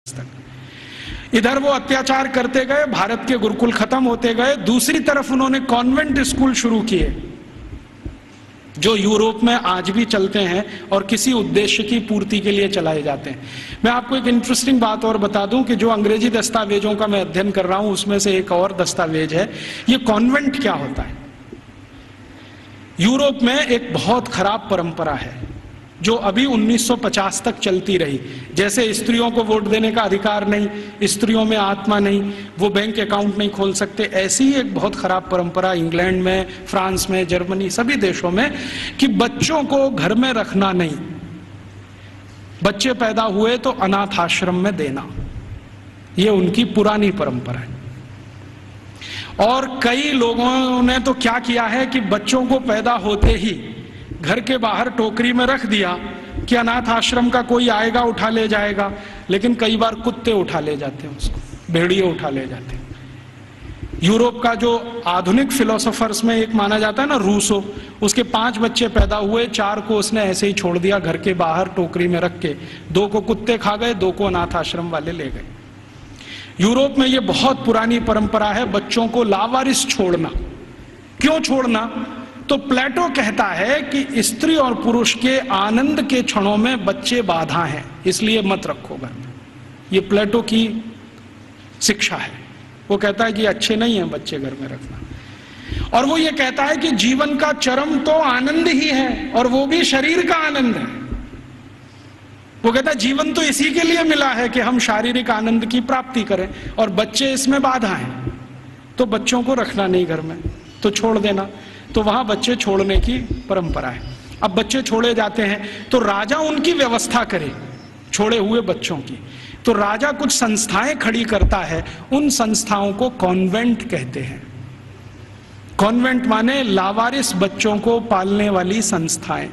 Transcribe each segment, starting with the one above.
तक। इधर वो अत्याचार करते गए, भारत के गुरुकुल खत्म होते गए, दूसरी तरफ उन्होंने कॉन्वेंट स्कूल शुरू किए जो यूरोप में आज भी चलते हैं और किसी उद्देश्य की पूर्ति के लिए चलाए जाते हैं। मैं आपको एक इंटरेस्टिंग बात और बता दूं कि जो अंग्रेजी दस्तावेजों का मैं अध्ययन कर रहा हूं उसमें से एक और दस्तावेज है, ये कॉन्वेंट क्या होता है। यूरोप में एक बहुत खराब परंपरा है जो अभी 1950 तक चलती रही। जैसे स्त्रियों को वोट देने का अधिकार नहीं, स्त्रियों में आत्मा नहीं, वो बैंक अकाउंट नहीं खोल सकते, ऐसी ही एक बहुत खराब परंपरा इंग्लैंड में, फ्रांस में, जर्मनी, सभी देशों में, कि बच्चों को घर में रखना नहीं, बच्चे पैदा हुए तो अनाथ आश्रम में देना, ये उनकी पुरानी परंपरा है। और कई लोगों ने तो क्या किया है कि बच्चों को पैदा होते ही घर के बाहर टोकरी में रख दिया कि अनाथ आश्रम का कोई आएगा उठा ले जाएगा, लेकिन कई बार कुत्ते उठा ले जाते हैं उसको, भेड़िए उठा ले जाते हैं। यूरोप का जो आधुनिक फिलोसोफर्स में एक माना जाता है ना, रूसो, उसके 5 बच्चे पैदा हुए, 4 को उसने ऐसे ही छोड़ दिया घर के बाहर टोकरी में रख के, 2 को कुत्ते खा गए, 2 को अनाथ आश्रम वाले ले गए। यूरोप में ये बहुत पुरानी परंपरा है बच्चों को लावारिस छोड़ना। क्यों छोड़ना? तो प्लेटो कहता है कि स्त्री और पुरुष के आनंद के क्षणों में बच्चे बाधा हैं, इसलिए मत रखो घर में। ये प्लेटो की शिक्षा है। वो कहता है कि अच्छे नहीं है बच्चे घर में रखना। और वो ये कहता है कि जीवन का चरम तो आनंद ही है, और वो भी शरीर का आनंद है। वो कहता है जीवन तो इसी के लिए मिला है कि हम शारीरिक आनंद की प्राप्ति करें, और बच्चे इसमें बाधा हैं, तो बच्चों को रखना नहीं घर में, तो छोड़ देना। तो वहां बच्चे छोड़ने की परंपरा है। अब बच्चे छोड़े जाते हैं तो राजा उनकी व्यवस्था करे छोड़े हुए बच्चों की, तो राजा कुछ संस्थाएं खड़ी करता है, उन संस्थाओं को कॉन्वेंट कहते हैं। कॉन्वेंट माने लावारिस बच्चों को पालने वाली संस्थाएं,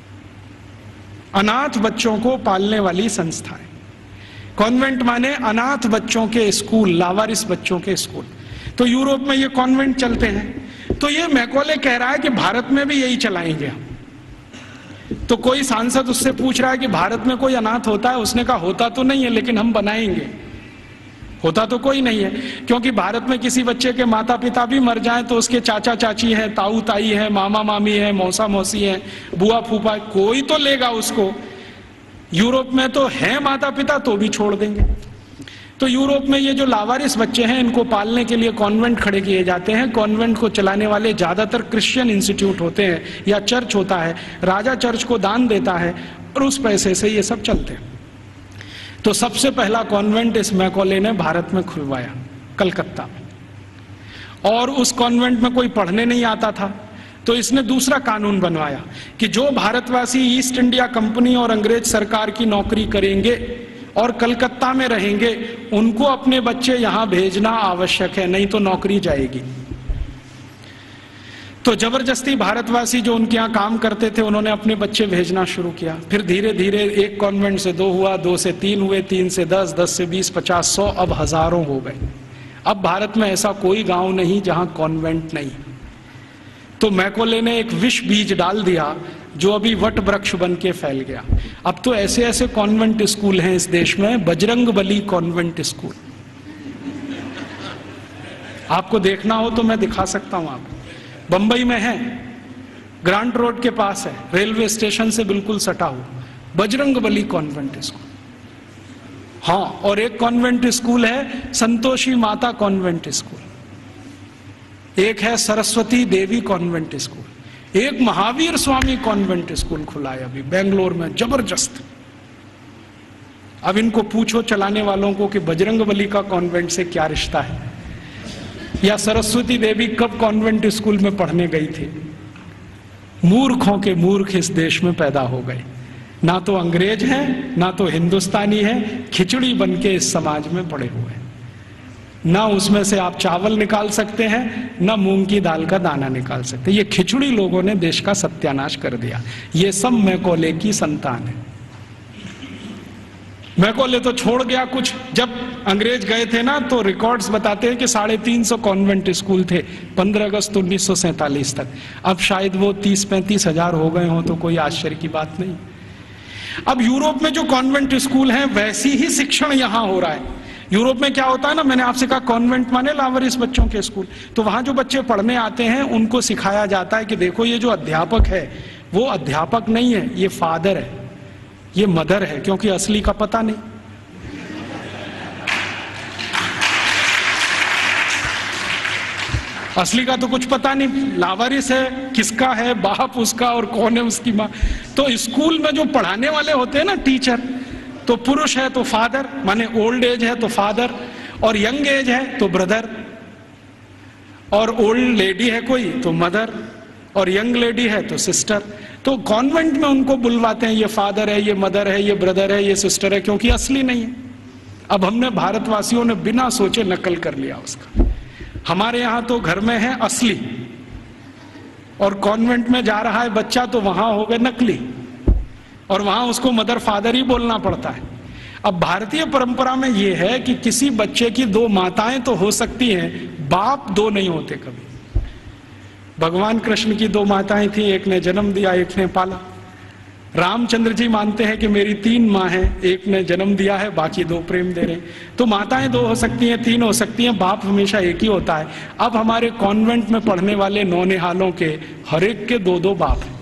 अनाथ बच्चों को पालने वाली संस्थाएं। कॉन्वेंट माने अनाथ बच्चों के स्कूल, लावारिस बच्चों के स्कूल। तो यूरोप में ये कॉन्वेंट चलते हैं। तो ये मैकॉले कह रहा है कि भारत में भी यही चलाएंगे हम। तो कोई सांसद उससे पूछ रहा है कि भारत में कोई अनाथ होता है? उसने कहा होता तो नहीं है, लेकिन हम बनाएंगे। होता तो कोई नहीं है, क्योंकि भारत में किसी बच्चे के माता पिता भी मर जाएं तो उसके चाचा चाची हैं, ताऊ ताई हैं, मामा मामी हैं, मौसा मौसी हैं, बुआ फूफा, कोई तो लेगा उसको। यूरोप में तो है माता पिता, तो भी छोड़ देंगे। तो यूरोप में ये जो लावारिस बच्चे हैं, इनको पालने के लिए कॉन्वेंट खड़े किए जाते हैं। कॉन्वेंट को चलाने वाले ज्यादातर क्रिश्चियन इंस्टीट्यूट होते हैं या चर्च होता है। राजा चर्च को दान देता है और उस पैसे से ये सब चलते हैं। तो सबसे पहला कॉन्वेंट इस मैकॉले ने भारत में खुलवाया, कलकत्ता में। और उस कॉन्वेंट में कोई पढ़ने नहीं आता था, तो इसने दूसरा कानून बनवाया कि जो भारतवासी ईस्ट इंडिया कंपनी और अंग्रेज सरकार की नौकरी करेंगे और कलकत्ता में रहेंगे, उनको अपने बच्चे यहां भेजना आवश्यक है, नहीं तो नौकरी जाएगी। तो जबरदस्ती भारतवासी जो उनके यहाँ काम करते थे, उन्होंने अपने बच्चे भेजना शुरू किया। फिर धीरे धीरे एक कॉन्वेंट से 2 हुआ, 2 से 3 हुए, 3 से 10, 10 से 20, 50, 100, अब हजारों हो गए। अब भारत में ऐसा कोई गांव नहीं जहां कॉन्वेंट नहीं। तो मैकॉले ने एक विष बीज डाल दिया जो अभी वट वृक्ष बन के फैल गया। अब तो ऐसे ऐसे कॉन्वेंट स्कूल हैं इस देश में, बजरंगबली कॉन्वेंट स्कूल। आपको देखना हो तो मैं दिखा सकता हूं आपको। बंबई में है, ग्रांट रोड के पास है, रेलवे स्टेशन से बिल्कुल सटा हुआ, बजरंगबली कॉन्वेंट स्कूल। हाँ, और एक कॉन्वेंट स्कूल है संतोषी माता कॉन्वेंट स्कूल, एक है सरस्वती देवी कॉन्वेंट स्कूल, एक महावीर स्वामी कॉन्वेंट स्कूल खुला है अभी बेंगलोर में, जबरदस्त। अब इनको पूछो चलाने वालों को कि बजरंगबली का कॉन्वेंट से क्या रिश्ता है, या सरस्वती देवी कब कॉन्वेंट स्कूल में पढ़ने गई थी। मूर्खों के मूर्ख इस देश में पैदा हो गए, ना तो अंग्रेज हैं ना तो हिंदुस्तानी हैं, खिचड़ी बन के इस समाज में पड़े हुए हैं। ना उसमें से आप चावल निकाल सकते हैं, ना मूंग की दाल का दाना निकाल सकते। ये खिचड़ी लोगों ने देश का सत्यानाश कर दिया। ये सब मैकॉले की संतान है। मैकॉले तो छोड़ गया कुछ। जब अंग्रेज गए थे ना, तो रिकॉर्ड्स बताते हैं कि 350 कॉन्वेंट स्कूल थे 15 अगस्त 1947 तक। अब शायद वो 30-35 हजार हो गए हों, तो कोई आश्चर्य की बात नहीं। अब यूरोप में जो कॉन्वेंट स्कूल हैं वैसी ही शिक्षण यहां हो रहा है। यूरोप में क्या होता है ना, मैंने आपसे कहा कॉन्वेंट माने लावारिस बच्चों के स्कूल, तो वहां जो बच्चे पढ़ने आते हैं उनको सिखाया जाता है कि देखो ये जो अध्यापक है वो अध्यापक नहीं है, ये फादर है, ये मदर है, क्योंकि असली का पता नहीं। असली का तो कुछ पता नहीं, लावारिस है, किसका है बाप उसका और कौन है उसकी माँ। तो स्कूल में जो पढ़ाने वाले होते हैं ना टीचर, तो पुरुष है तो फादर माने ओल्ड एज है तो फादर, और यंग एज है तो ब्रदर, और ओल्ड लेडी है कोई तो मदर, और यंग लेडी है तो सिस्टर। तो कॉन्वेंट में उनको बुलवाते हैं ये फादर है, ये मदर है, ये ब्रदर है, ये सिस्टर है, क्योंकि असली नहीं है। अब हमने भारतवासियों ने बिना सोचे नकल कर लिया उसका। हमारे यहां तो घर में है असली, और कॉन्वेंट में जा रहा है बच्चा तो वहां हो गए नकली, और वहां उसको मदर फादर ही बोलना पड़ता है। अब भारतीय परंपरा में यह है कि किसी बच्चे की दो माताएं तो हो सकती हैं, बाप दो नहीं होते कभी। भगवान कृष्ण की दो माताएं थी, एक ने जन्म दिया, एक ने पाला। रामचंद्र जी मानते हैं कि मेरी 3 माँ हैं, एक ने जन्म दिया है, बाकी 2 प्रेम दे रहे हैं। तो माताएं 2 हो सकती हैं, 3 हो सकती हैं, बाप हमेशा एक ही होता है। अब हमारे कॉन्वेंट में पढ़ने वाले नौनिहालों के हर एक के 2-2 बाप हैं।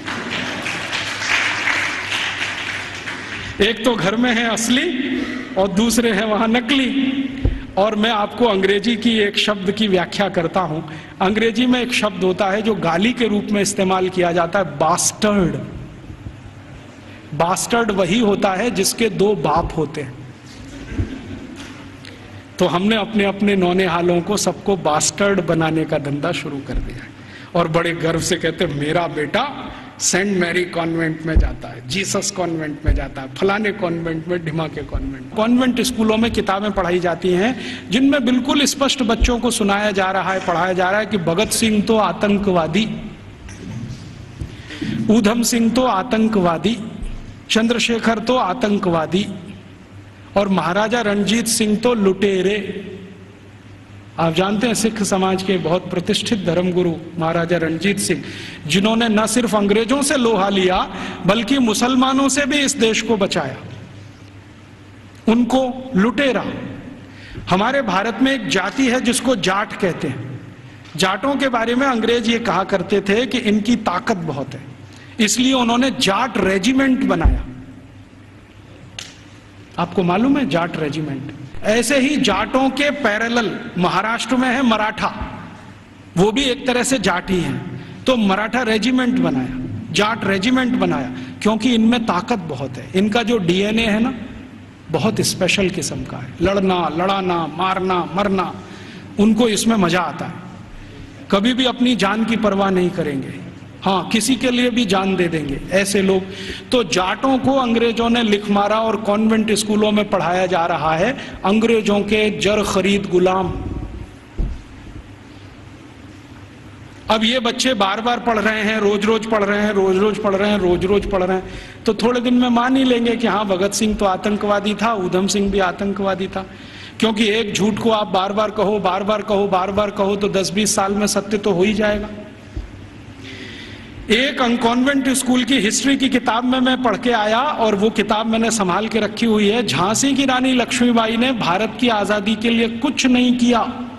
एक तो घर में है असली और दूसरे हैं वहां नकली। और मैं आपको अंग्रेजी की एक शब्द की व्याख्या करता हूं। अंग्रेजी में एक शब्द होता है जो गाली के रूप में इस्तेमाल किया जाता है, बास्टर्ड। बास्टर्ड वही होता है जिसके 2 बाप होते हैं। तो हमने अपने अपने नौनिहालों को सबको बास्टर्ड बनाने का धंधा शुरू कर दिया है, और बड़े गर्व से कहते हैं मेरा बेटा सेंट मैरी कॉन्वेंट में जाता है, जीसस कॉन्वेंट में जाता है, फलाने कॉन्वेंट में, ढिमा के कॉन्वेंट। कॉन्वेंट स्कूलों में किताबें पढ़ाई जाती हैं जिनमें बिल्कुल स्पष्ट बच्चों को सुनाया जा रहा है, पढ़ाया जा रहा है कि भगत सिंह तो आतंकवादी, ऊधम सिंह तो आतंकवादी, चंद्रशेखर तो आतंकवादी, और महाराजा रणजीत सिंह तो लुटेरे। आप जानते हैं सिख समाज के बहुत प्रतिष्ठित धर्मगुरु महाराजा रणजीत सिंह, जिन्होंने न सिर्फ अंग्रेजों से लोहा लिया बल्कि मुसलमानों से भी इस देश को बचाया, उनको लुटेरा। हमारे भारत में एक जाति है जिसको जाट कहते हैं। जाटों के बारे में अंग्रेज ये कहा करते थे कि इनकी ताकत बहुत है, इसलिए उन्होंने जाट रेजिमेंट बनाया। आपको मालूम है जाट रेजिमेंट? ऐसे ही जाटों के पैरेलल महाराष्ट्र में है मराठा, वो भी एक तरह से जाट ही हैं। तो मराठा रेजिमेंट बनाया, जाट रेजिमेंट बनाया, क्योंकि इनमें ताकत बहुत है। इनका जो डीएनए है ना बहुत स्पेशल किस्म का है, लड़ना, लड़ाना, मारना, मरना, उनको इसमें मजा आता है। कभी भी अपनी जान की परवाह नहीं करेंगे, हाँ किसी के लिए भी जान दे देंगे, ऐसे लोग। तो जाटों को अंग्रेजों ने लिख मारा और कॉन्वेंट स्कूलों में पढ़ाया जा रहा है अंग्रेजों के जर खरीद गुलाम। अब ये बच्चे बार बार पढ़ रहे हैं, रोज रोज पढ़ रहे हैं, रोज रोज पढ़ रहे हैं, रोज रोज पढ़ रहे हैं, तो थोड़े दिन में मान ही लेंगे कि हाँ भगत सिंह तो आतंकवादी था, ऊधम सिंह भी आतंकवादी था। क्योंकि एक झूठ को आप बार बार कहो, बार बार कहो, बार बार कहो, तो 10-20 साल में सत्य तो हो ही जाएगा। एक कॉन्वेंट स्कूल की हिस्ट्री की किताब में मैं पढ़ के आया, और वो किताब मैंने संभाल के रखी हुई है। झांसी की रानी लक्ष्मीबाई ने भारत की आजादी के लिए कुछ नहीं किया,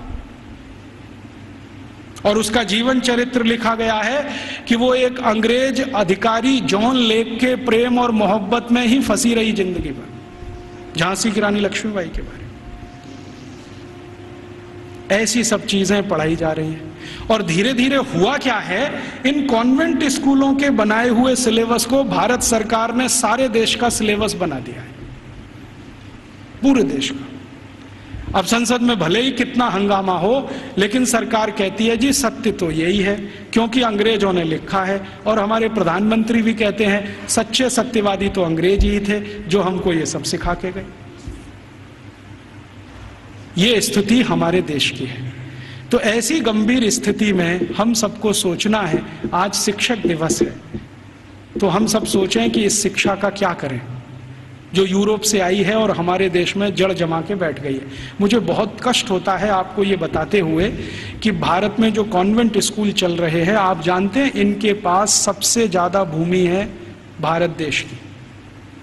और उसका जीवन चरित्र लिखा गया है कि वो एक अंग्रेज अधिकारी जॉन लेक के प्रेम और मोहब्बत में ही फंसी रही जिंदगी भर। झांसी की रानी लक्ष्मीबाई के बारे में ऐसी सब चीजें पढ़ाई जा रही हैं। और धीरे धीरे हुआ क्या है, इन कॉन्वेंट स्कूलों के बनाए हुए सिलेबस को भारत सरकार ने सारे देश का सिलेबस बना दिया है, पूरे देश का। अब संसद में भले ही कितना हंगामा हो, लेकिन सरकार कहती है जी सत्य तो यही है, क्योंकि अंग्रेजों ने लिखा है। और हमारे प्रधानमंत्री भी कहते हैं सच्चे सत्यवादी तो अंग्रेज ही थे जो हमको ये सब सिखा के गए। ये स्थिति हमारे देश की है। तो ऐसी गंभीर स्थिति में हम सबको सोचना है, आज शिक्षक दिवस है, तो हम सब सोचें कि इस शिक्षा का क्या करें जो यूरोप से आई है और हमारे देश में जड़ जमा के बैठ गई है। मुझे बहुत कष्ट होता है आपको ये बताते हुए कि भारत में जो कॉन्वेंट स्कूल चल रहे हैं, आप जानते हैं इनके पास सबसे ज्यादा भूमि है भारत देश की,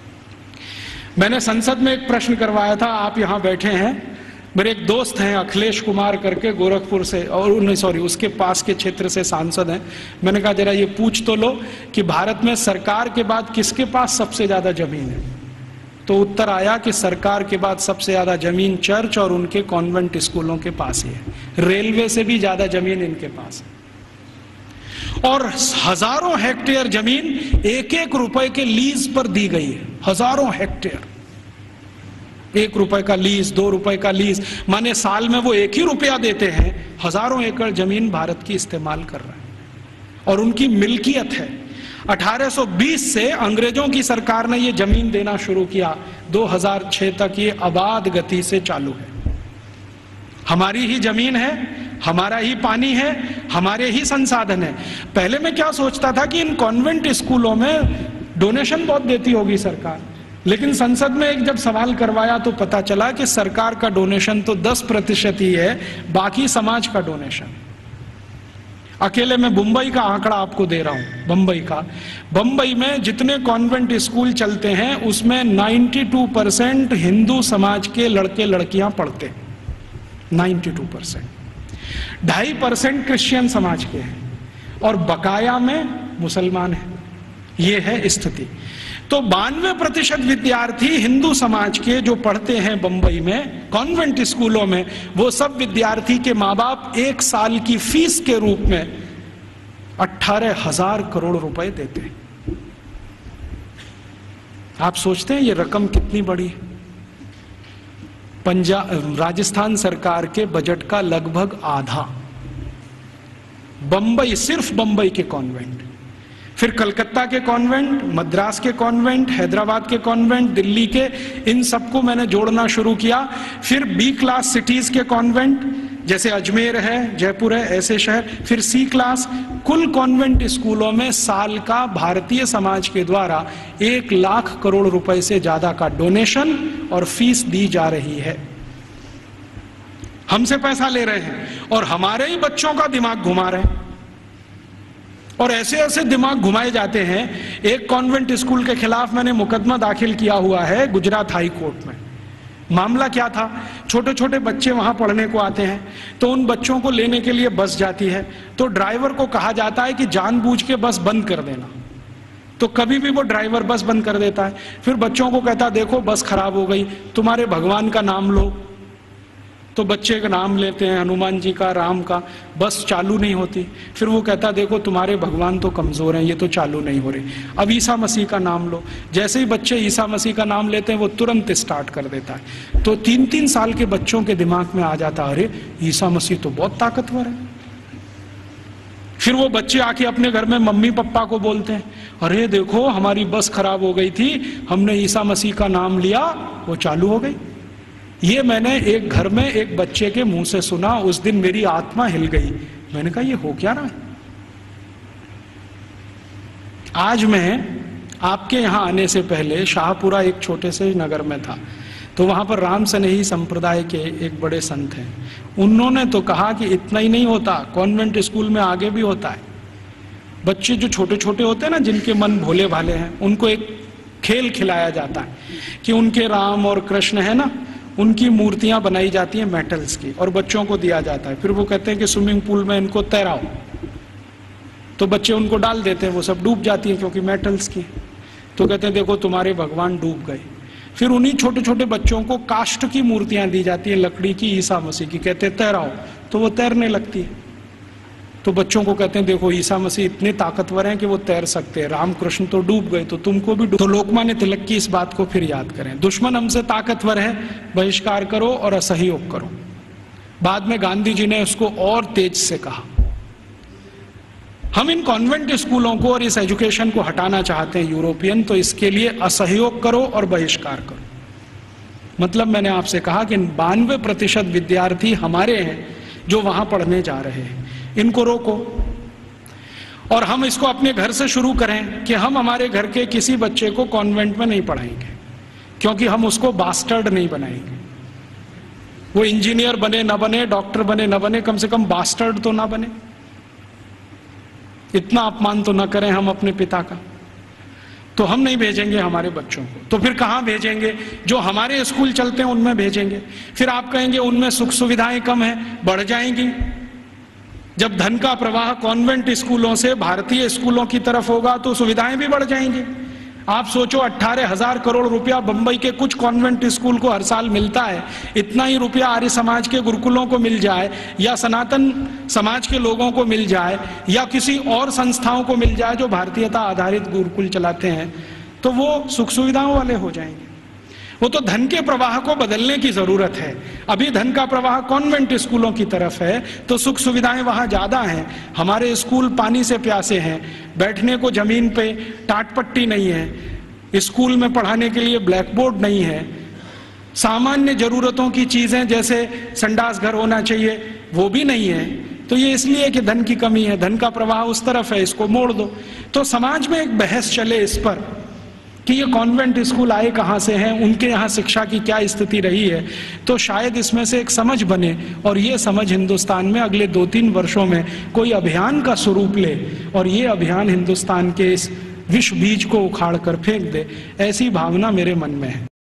मैंने संसद में एक प्रश्न करवाया था, आप यहां बैठे हैं, मेरे एक दोस्त हैं अखिलेश कुमार करके गोरखपुर से, और सॉरी उसके पास के क्षेत्र से सांसद हैं। मैंने कहा जरा ये पूछ तो लो कि भारत में सरकार के बाद किसके पास सबसे ज्यादा जमीन है। तो उत्तर आया कि सरकार के बाद सबसे ज्यादा जमीन चर्च और उनके कॉन्वेंट स्कूलों के पास ही है। रेलवे से भी ज्यादा जमीन इनके पास है। और हजारों हेक्टेयर जमीन 1-1 रुपए के लीज पर दी गई है। हजारों हेक्टेयर, 1 रुपए का लीज, 2 रुपए का लीज, माने साल में वो 1 ही रुपया देते हैं, हजारों एकड़ जमीन भारत की इस्तेमाल कर रहा है और उनकी मिल्कियत है। 1820 से अंग्रेजों की सरकार ने ये जमीन देना शुरू किया, 2006 तक ये आबाद गति से चालू है। हमारी ही जमीन है, हमारा ही पानी है, हमारे ही संसाधन है। पहले मैं क्या सोचता था कि इन कॉन्वेंट स्कूलों में डोनेशन बहुत देती होगी सरकार, लेकिन संसद में एक जब सवाल करवाया तो पता चला कि सरकार का डोनेशन तो 10% ही है, बाकी समाज का डोनेशन। अकेले मैं मुंबई का आंकड़ा आपको दे रहा हूं। बंबई में जितने कॉन्वेंट स्कूल चलते हैं उसमें 92% हिंदू समाज के लड़के लड़कियां पढ़ते हैं, 92%। 2.5% क्रिश्चियन समाज के हैं और बकाया में मुसलमान हैं। ये है स्थिति। तो 92% विद्यार्थी हिंदू समाज के जो पढ़ते हैं बंबई में कॉन्वेंट स्कूलों में, वो सब विद्यार्थी के माँ बाप 1 साल की फीस के रूप में 18,000 करोड़ रुपए देते हैं। आप सोचते हैं ये रकम कितनी बड़ी है? राजस्थान सरकार के बजट का लगभग आधा बंबई, सिर्फ बंबई के कॉन्वेंट, फिर कलकत्ता के कॉन्वेंट, मद्रास के कॉन्वेंट, हैदराबाद के कॉन्वेंट, दिल्ली के, इन सबको मैंने जोड़ना शुरू किया। फिर B क्लास सिटीज के कॉन्वेंट जैसे अजमेर है, जयपुर है, ऐसे शहर, फिर C क्लास। कुल कॉन्वेंट स्कूलों में साल का भारतीय समाज के द्वारा 1 लाख करोड़ रुपए से ज्यादा का डोनेशन और फीस दी जा रही है। हमसे पैसा ले रहे हैं और हमारे ही बच्चों का दिमाग घुमा रहे हैं और ऐसे ऐसे दिमाग घुमाए जाते हैं। एक कॉन्वेंट स्कूल के खिलाफ मैंने मुकदमा दाखिल किया हुआ है गुजरात हाई कोर्ट में। मामला क्या था, छोटे छोटे बच्चे वहां पढ़ने को आते हैं, तो उन बच्चों को लेने के लिए बस जाती है, तो ड्राइवर को कहा जाता है कि जानबूझ के बस बंद कर देना। तो कभी भी वो ड्राइवर बस बंद कर देता है। फिर बच्चों को कहता है देखो बस खराब हो गई, तुम्हारे भगवान का नाम लो। तो बच्चे का नाम लेते हैं, हनुमान जी का, राम का, बस चालू नहीं होती। फिर वो कहता देखो तुम्हारे भगवान तो कमजोर हैं, ये तो चालू नहीं हो रही, अब ईसा मसीह का नाम लो। जैसे ही बच्चे ईसा मसीह का नाम लेते हैं वो तुरंत स्टार्ट कर देता है। तो 3-3 साल के बच्चों के दिमाग में आ जाता अरे ईसा मसीह तो बहुत ताकतवर है। फिर वो बच्चे आके अपने घर में मम्मी पापा को बोलते हैं अरे देखो हमारी बस खराब हो गई थी, हमने ईसा मसीह का नाम लिया, वो चालू हो गई। ये मैंने एक घर में एक बच्चे के मुंह से सुना, उस दिन मेरी आत्मा हिल गई। मैंने कहा ये हो क्या रहा है। आज मैं आपके यहां आने से पहले शाहपुरा एक छोटे से नगर में था, तो वहां पर राम सनेही संप्रदाय के एक बड़े संत हैं। उन्होंने तो कहा कि इतना ही नहीं होता, कॉन्वेंट स्कूल में आगे भी होता है। बच्चे जो छोटे छोटे होते हैं ना, जिनके मन भोले भाले हैं, उनको एक खेल खिलाया जाता है कि उनके राम और कृष्ण है ना, उनकी मूर्तियां बनाई जाती हैं मेटल्स की और बच्चों को दिया जाता है। फिर वो कहते हैं कि स्विमिंग पूल में इनको तैराओ, तो बच्चे उनको डाल देते हैं, वो सब डूब जाती हैं क्योंकि मेटल्स की। तो कहते हैं देखो तुम्हारे भगवान डूब गए। फिर उन्हीं छोटे छोटे बच्चों को काष्ठ की मूर्तियां दी जाती हैं, लकड़ी की, ईसा मसीह की, कहते हैं तैराओ, तो वो तैरने लगती है। तो बच्चों को कहते हैं देखो ईसा मसीह इतने ताकतवर हैं कि वो तैर सकते हैं, रामकृष्ण तो डूब गए, तो तुमको भी। तो लोकमान्य तिलक की इस बात को फिर याद करें, दुश्मन हमसे ताकतवर है, बहिष्कार करो और असहयोग करो। बाद में गांधी जी ने उसको और तेज से कहा। हम इन कॉन्वेंट स्कूलों को और इस एजुकेशन को हटाना चाहते हैं यूरोपियन, तो इसके लिए असहयोग करो और बहिष्कार करो। मतलब मैंने आपसे कहा कि 92% विद्यार्थी हमारे हैं जो वहां पढ़ने जा रहे हैं, इनको रोको। और हम इसको अपने घर से शुरू करें कि हम हमारे घर के किसी बच्चे को कॉन्वेंट में नहीं पढ़ाएंगे, क्योंकि हम उसको बास्टर्ड नहीं बनाएंगे। वो इंजीनियर बने ना बने, डॉक्टर बने ना बने, कम से कम बास्टर्ड तो ना बने। इतना अपमान तो ना करें हम अपने पिता का। तो हम नहीं भेजेंगे हमारे बच्चों को, तो फिर कहाँ भेजेंगे? जो हमारे स्कूल चलते हैं उनमें भेजेंगे। फिर आप कहेंगे उनमें सुख सुविधाएं कम है, बढ़ जाएंगी। जब धन का प्रवाह कॉन्वेंट स्कूलों से भारतीय स्कूलों की तरफ होगा तो सुविधाएं भी बढ़ जाएंगी। आप सोचो 18,000 करोड़ रुपया बंबई के कुछ कॉन्वेंट स्कूल को हर साल मिलता है, इतना ही रुपया आर्य समाज के गुरुकुलों को मिल जाए या सनातन समाज के लोगों को मिल जाए या किसी और संस्थाओं को मिल जाए जो भारतीयता आधारित गुरुकुल चलाते हैं, तो वो सुख सुविधाओं वाले हो जाएंगे। वो तो धन के प्रवाह को बदलने की जरूरत है। अभी धन का प्रवाह कॉन्वेंट स्कूलों की तरफ है तो सुख सुविधाएं वहां ज्यादा हैं। हमारे स्कूल पानी से प्यासे हैं, बैठने को जमीन पे टाट पट्टी नहीं है, स्कूल में पढ़ाने के लिए ब्लैक बोर्ड नहीं है, सामान्य जरूरतों की चीजें जैसे संडास घर होना चाहिए वो भी नहीं है। तो ये इसलिए कि धन की कमी है, धन का प्रवाह उस तरफ है, इसको मोड़ दो। तो समाज में एक बहस चले इस पर कि ये कॉन्वेंट स्कूल आए कहाँ से हैं, उनके यहाँ शिक्षा की क्या स्थिति रही है, तो शायद इसमें से एक समझ बने और ये समझ हिंदुस्तान में अगले 2-3 वर्षों में कोई अभियान का स्वरूप ले और ये अभियान हिंदुस्तान के इस विष बीज को उखाड़ कर फेंक दे, ऐसी भावना मेरे मन में है।